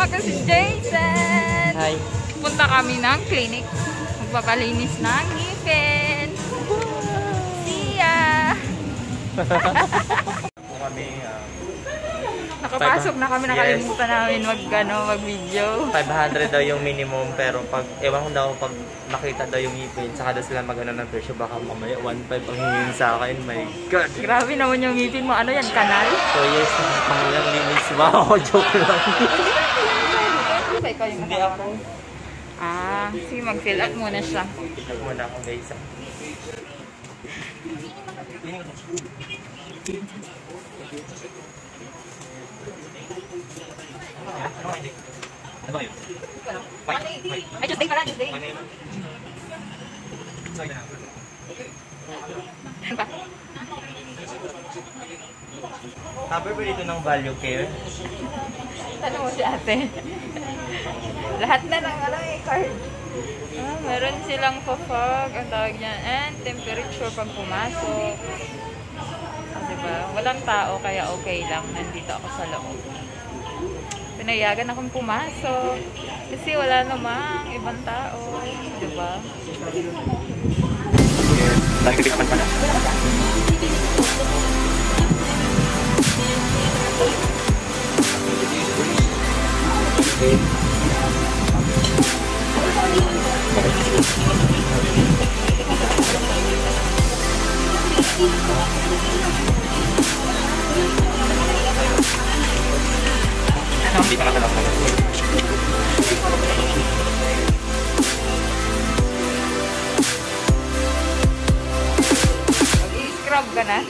Kasama ko si Jason. Hi. Punta kami ng clinic. Magpapalinis ng ngipin. See ya! Nakapasok na kami, nakalimutan namin mag-video. 500 daw yung minimum, pero pag, ewan ko daw, pag nakita daw yung ngipin, saka daw sila mag-ano ng presyo, baka mamaya 1.5 ang hingin sa akin. My God! Grabe naman yung ngipin mo. Ano yan? Kanal? So yes, pangalang linis. Wow, joke lang. Hindi ako. Ah, sige, mag-fill up muna siya. Fill up muna ako, guys. Ano ba yun? Ay, just day pala, just day. Cover ba dito ng value care? Tanong mo si ate. Lahat na ng card. Ah, meron silang fog, ang tawag niyan, and temperature pag pumasok. Ah, diba? Walang tao, kaya okay lang. Nandito ako sa loob. Pinayagan akong pumasok. Kasi wala namang ibang tao. Diba? Lagi ka naman pala. Hindi pa natalak na. Mag-i-scrub ka na?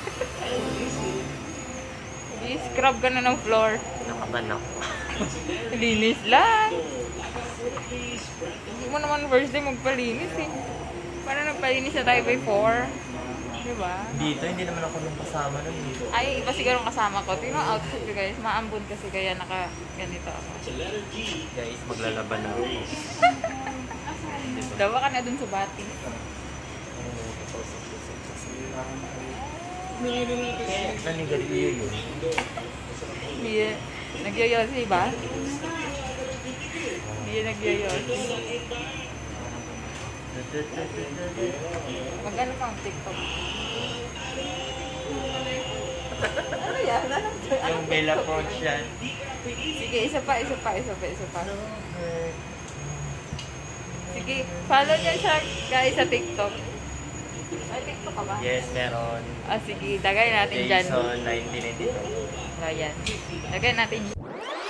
Mag-i-scrub ka na ng floor. Nakaban ako. Linis lang. Hindi mo naman first day magpalinis eh. Parang nagpalinis na tayo by 4. Diba? Dito, hindi naman ako nung kasama nun dito. Ay, iba siguro kasama ko. Tingnan ang outfit ko guys. Maambon kasi kaya naka-ganito ako. Guys, maglalaban na ako. Dawa ka na dun sa bati. Nanigali ko yun. Hindi. Nagyoyosi ba? Hindi nagyoyosi. Mag-ano kang TikTok? Ano yan? Yung Bella Approach yan. Sige, isa pa. Sige, follow niya siya guys sa TikTok. May TikTok ka ba? Yes, meron. Ah, sige, dagay natin dyan. Jason 1992. Ayan. Dagay natin dyan.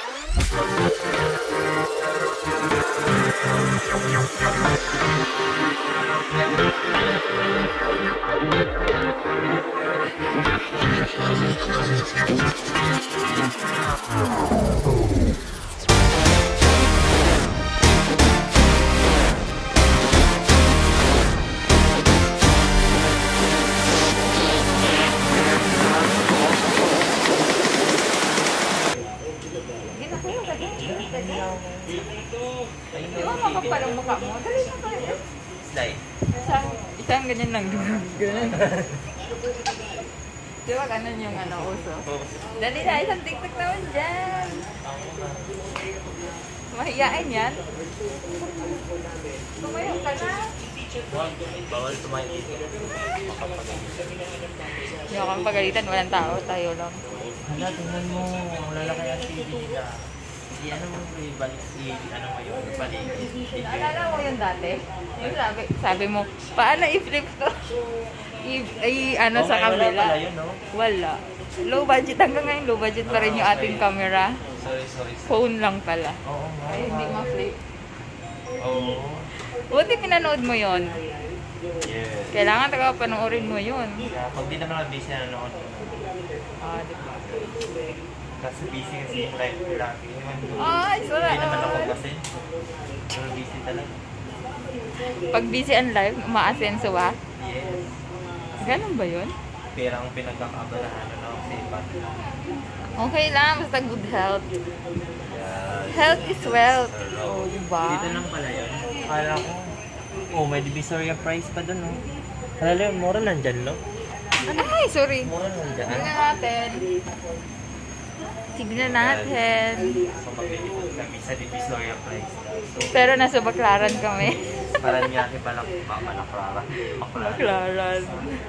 Di ba makapal ang mukha mo? Dali na tayo. Slide. Isang ganyan lang. Ganyan. Di ba ganun yung uso? Dali na, isang TikTok naman dyan. Mahiyain yan. Tumayo ka na. Bawal tumayo dito. Hindi ako pagalitan, walang tao, tayo lang. Hala, tingnan mo. Ang lalaki ang TV nila. Ano mo ibalik ano mo yun? Naalala mo yun dati? Yung sabi mo, paano i-flip to? Sa kabila? Yun, no? Wala. Low budget. Hanggang ngayon, low budget pa rin yung ating camera. Sorry. Phone lang pala. Oo. Ay, hindi ma-flip. Oo. Buti pinanood mo yun. Yes. Kailangan taga panoorin mo yun. Pag di naman busy na nanood. Ah, diba? Kasi busy yung life ko lagi. Ay, sura. Hindi naman ako kasi. Pero busy talaga. Pag busy ang live, umaasenso ba? Yes. Ganun ba yun? Pero ang pinagkakabalahan na ako sa iba. Okay lang, basta good health. Yes. Health is wealth. Oh, diba? Dito lang pala yun. Kala ko, may divisoria price pa dun, no? Kala yun, mura lang dyan, no? Ay, sorry. Mura lang dyan. Tingnan natin. Tignan natin. So, maglilipot kami sa Divisoria Place. So, Pero nasa Baklaran kami. parang nga pala Malaklaran. Baklaran.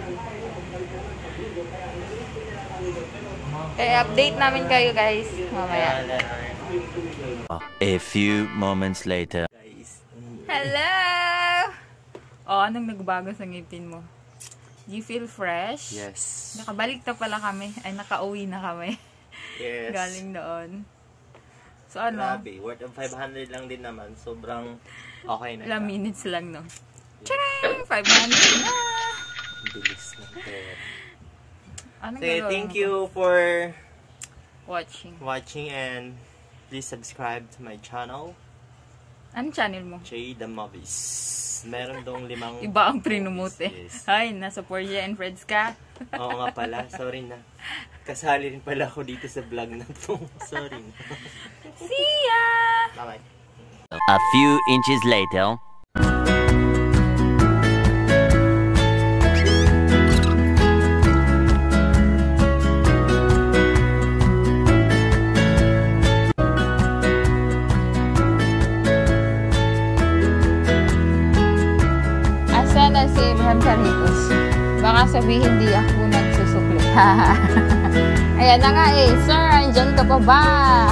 Update namin kayo guys mamaya. A few moments later. Hello! Anong nagbago sa ngipin mo? Do you feel fresh? Yes. Nakabalik na pala kami. Ay, nakauwi na kami. Yes. Galing doon. So ano? Grabe, worth of 500 lang din naman. Sobrang okay na. Ilang minutes lang, no? Tcharing! 500 na! Bilis ng pera. Anong Okay, gagawin thank ko? you for Watching. and please subscribe to my channel, Anong channel mo? J the Movies. Meron dong 5 Iba ang prinomote. Yes. Ay, nasa 4J&FRIENDS ka? Oo nga pala, sorry na. Kasali rin pala ako dito sa vlog na to. Sorry na. See ya! Bye-bye. A few inches later. Asa na si Abraham Carritos? Baka sabihin di ako nagsusukli. Ayan na nga eh. Sir, andyan ka pa ba?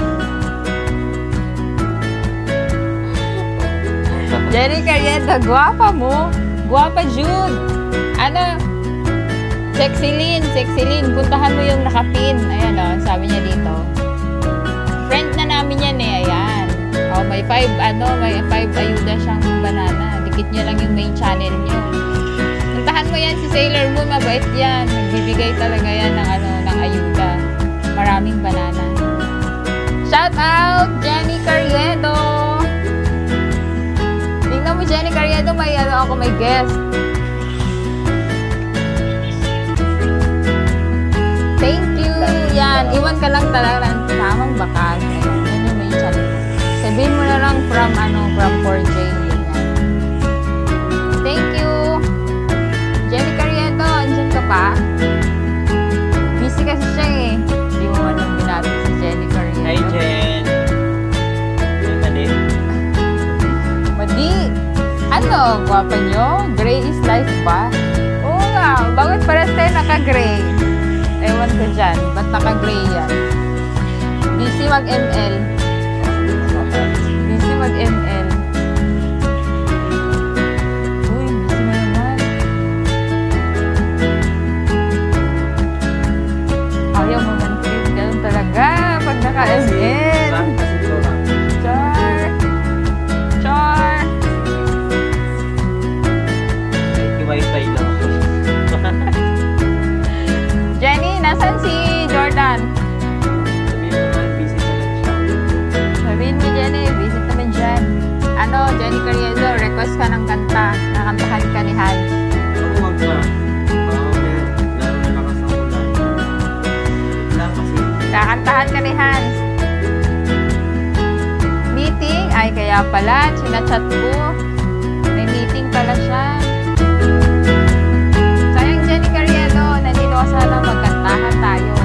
Jenny Carrieta, guwapa mo. Guwapa, Jude. Ano? Sexy Lynn. Puntahan mo yung nakapin. Ayan o, sabi niya dito. Friend na namin yan eh. Ayan. O, may 5 ayuda siyang banana. Dikit niyo lang yung main channel niyo. Puntahan mo yan si Sailor Moon. Mabait yan. Nagbibigay talaga yan ng ayuda. Maraming banana. Shout out, Jenny Carriedo. Tingnan mo, Jenny Carriedo, may guest. Thank you. Yan, iwan ka lang talaga ng tamang bakas. Ayan, yan yung main channel. Sabihin mo na lang from 4J. Yan. Thank you. Jenny Carriedo, andyan ka pa? Busy kasi siya eh. Hindi mo man lang binati si Jenny Carriedo. Hi, Jen. Madi. Ano? Gwapa nyo? Gray is life ba? Oo nga. Bakit parang tayo naka-gray? Ewan ko dyan. Ba't naka-gray yan? Busy mag-ML. Uy, busy na naman. Ayaw mo man trip. Ganun talaga. Pag naka-ML. Char. Wi-Fi lang ako. Jenny, nasan si Jordan? Sabihin mo nga, busy naman siya. Sabihin mo, Jenny, visit naman dyan. Jenny Carriedo, request ka ng kanta. Nakantahan ka ni Hans. Huwag ka. Lalo na lakas ang ulan. Lang kasi. Kakantahan ka ni Hans. Meeting? Ay, kaya pala. Sinachat ko. May meeting pala siya. Sayang, Jenny Carriedo. Nandito ka sana magkantahan tayo.